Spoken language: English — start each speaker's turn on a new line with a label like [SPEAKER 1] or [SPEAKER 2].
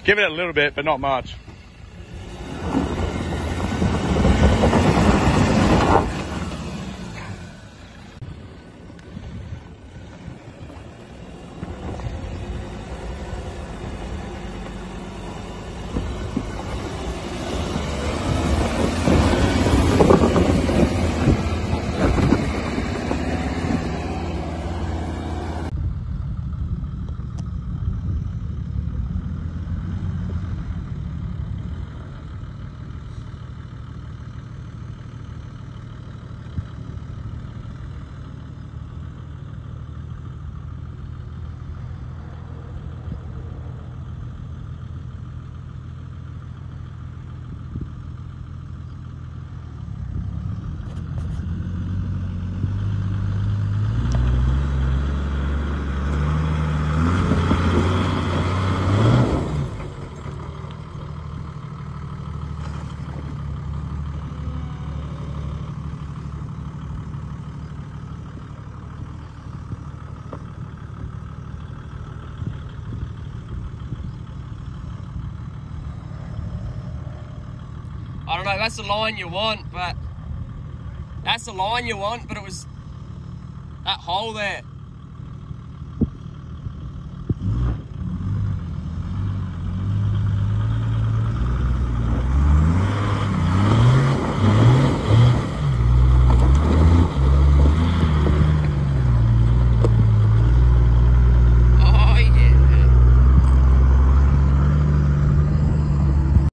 [SPEAKER 1] Give it a little bit, but not much.
[SPEAKER 2] I don't know, that's the line you want, but it was that hole there.